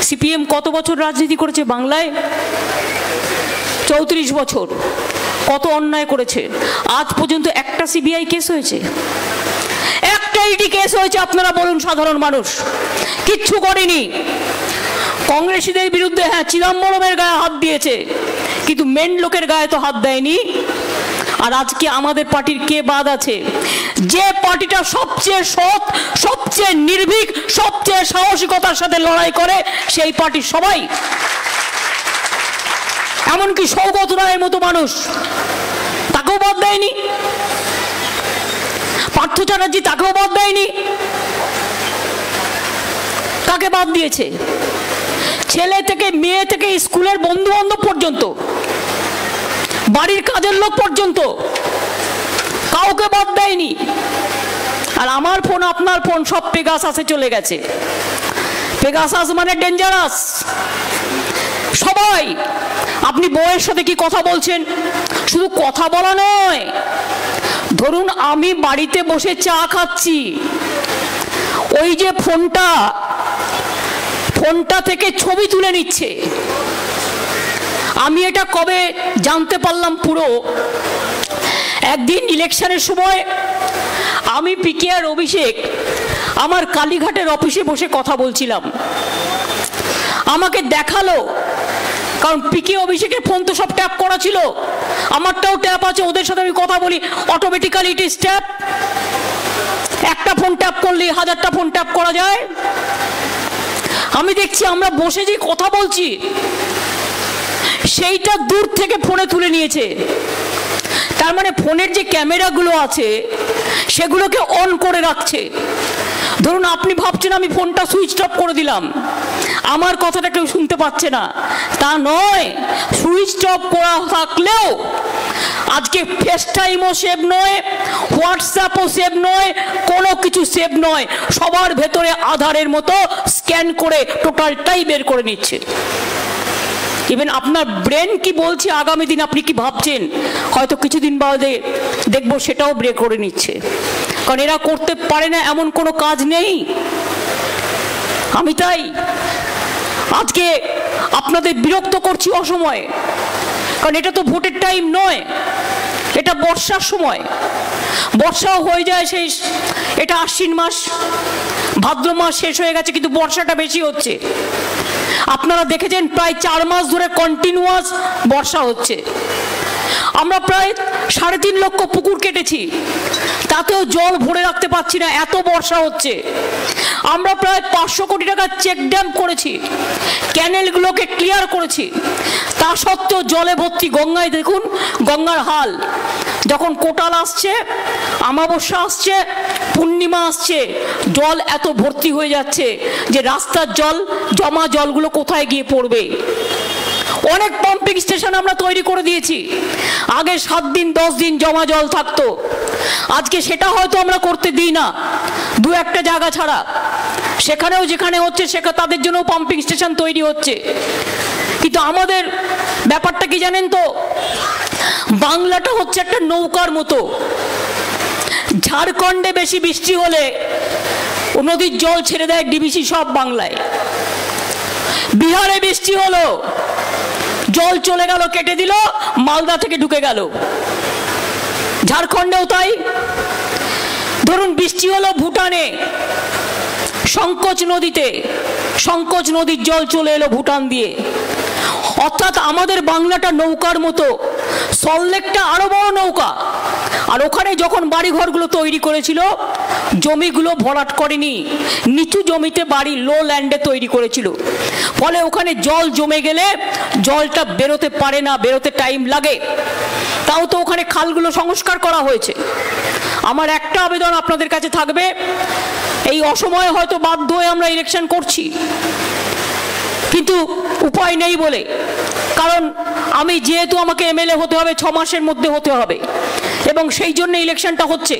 CPM কত বছর রাজনীতি করেছে বাংলায়? 34 বছর। কত অন্যায় করেছে। আজ পর্যন্ত একটা সিবিআই কেস হয়েছে? একটা ইডি কেস হয়েছে? আপনারা বলুন সাধারণ মানুষ। কিচ্ছু করেনি। কংগ্রেসীদের বিরুদ্ধে হ্যাঁ চিদম্বরমের গায়ে হাত দিয়েছে, কিন্তু মেন লোকের গায়ে তো হাত দেয়নি। আর আজকে আমাদের পার্টির কে বাদ আছে? যে পার্টিটা সবচেয়ে সৎ, সবচেয়ে নির্ভীক, সবচেয়ে সাহসিকতার সাথে লড়াই করে, সেই পার্টির সবাই, এমনকি সৌগত রায়ের মতো মানুষ, তাকেও বাদ দেয়নি। পার্থ চ্যাটার্জি, তাকেও বাদ দেয়নি। কাকে বাদ দিয়েছে? ছেলে থেকে মেয়ে থেকে স্কুলের বন্ধু বান্ধব পর্যন্ত, বাড়ির কাজের লোক পর্যন্ত কাউকে বাদ দেয়নি। আর আমার ফোন, আপনার ফোন সব পেগাসাসে চলে গেছে। পেগাসাস মানে ডেঞ্জারাস। সবাই, আপনি বউয়ের সাথে কি কথা বলছেন? শুধু কথা বলা নয়, ধরুন আমি বাড়িতে বসে চা খাচ্ছি, ওই যে ফোনটা থেকে ছবি তুলে নিচ্ছে। আমি এটা কবে জানতে পারলাম পুরো, একদিন ইলেকশনের সময় আমি পিকে আর অভিষেক আমার কালীঘাটের অফিসে বসে কথা বলছিলাম। আমাকে দেখালো, কারণ পিকে অভিষেকের ফোন তো সব ট্যাপ করা ছিল, আমারটাও ট্যাপ আছে, ওদের সাথে আমি কথা বলি, অটোমেটিক্যালি ইট ইজ ট্যাপ। একটা ফোন ট্যাপ করলে 1000টা ফোন ট্যাপ করা যায়। আমি দেখছি আমরা বসে যে কথা বলছি, সেইটা দূর থেকে ফোনে তুলে নিয়েছে। তার মানে ফোনের যে ক্যামেরাগুলো আছে সেগুলোকে অন করে রাখছে। ধরুন আপনি ভাবছেন আমি ফোনটা সুইচ অফ করে দিলাম, আমার কথাটা কেউ শুনতে পাচ্ছে না, তা নয়। সুইচ অফ করা থাকলেও আজকে ফেস টাইমও সেভ নয়, হোয়াটসঅ্যাপও সেভ নয়, কোনো কিছু সেভ নয়। সবার ভেতরে আধারের মতো স্ক্যান করে টোটালটাই বের করে নিচ্ছে। ইভেন আপনার ব্রেন কি বলছে আগামী দিন আপনি কি ভাবছেন, হয়তো কিছুদিন বাদে দেখবো সেটাও ব্রেক করে নিচ্ছে। কারণ এরা করতে পারে না এমন কোনো কাজ নেই। আমি তাই আজকে আপনাদের বিরক্ত করছি অসময়ে, কারণ এটা তো ভোটের টাইম নয়, এটা বর্ষার সময়। বর্ষাও হয়ে যায় শেষ, এটা আশ্বিন মাস, ভাদ্র মাস শেষ হয়ে গেছে, কিন্তু বর্ষাটা বেশি হচ্ছে। আপনারা দেখেছেন প্রায় 4 মাস ধরে কন্টিনিউয়াস বর্ষা হচ্ছে। আমরা প্রায় 3.5 লক্ষ পুকুর কেটেছি, তাতেও জল ভরে রাখতে পারছি না, এত বর্ষা হচ্ছে। আমরা প্রায় 500 কোটি টাকা চেক ড্যাম করেছি, ক্যানেলগুলোকে ক্লিয়ার করেছি, তা সত্ত্বেও জলে ভর্তি। গঙ্গায় দেখুন গঙ্গার হাল, যখন কোটাল আসছে, অমাবস্যা আসছে, পূর্ণিমা আসছে, জল এত ভর্তি হয়ে যাচ্ছে যে রাস্তার জল, জমা জলগুলো কোথায় গিয়ে পড়বে। অনেক পাম্পিং স্টেশন আমরা তৈরি করে দিয়েছি। আগে 7 দিন 10 দিন জমা জল থাকতো, আজকে সেটা হয়তো আমরা করতে দিই না, 2-1টা জায়গা ছাড়া। সেখানেও যেখানে হচ্ছে সেখানে তাদের জন্য পাম্পিং স্টেশন তৈরি হচ্ছে। কিন্তু আমাদের ব্যাপারটা কি জানেন তো, বাংলাটা হচ্ছে একটা নৌকার মতো। ঝাড়খণ্ডে বেশি বৃষ্টি হলে নদীর জল ছেড়ে দেয় ডিবিসি সব বাংলায়। বিহারে বৃষ্টি হলো, জল চলে গেল, কেটে দিল, মালদা থেকে ঢুকে গেল। ঝাড়খণ্ডেও তাই। ধরুন বৃষ্টি হলো ভুটানে, সংকোচ নদীতে, সংকোচ নদীর জল চলে এলো ভুটান দিয়ে। অর্থাৎ আমাদের বাংলাটা নৌকার মতো, সল্টলেকটা আরো বড় নৌকা। আর ওখানে যখন বাড়িঘরগুলো তৈরি করেছিল, জমিগুলো ভরাট করেনি, নিচু জমিতে বাড়ি, লো ল্যান্ডে তৈরি করেছিল। ফলে ওখানে জল জমে গেলে জলটা বেরোতে পারে না, বেরোতে টাইম লাগে। তাও তো ওখানে খালগুলো সংস্কার করা হয়েছে। আমার একটা আবেদন আপনাদের কাছে থাকবে, এই অসময়ে হয়তো বাধ্য হয়ে আমরা ইলেকশন করছি, কিন্তু উপায় নেই বলে। কারণ আমি যেহেতু আমাকে এমএলএ হতে হবে, 6 মাসের মধ্যে হতে হবে, এবং সেই জন্য ইলেকশনটা হচ্ছে।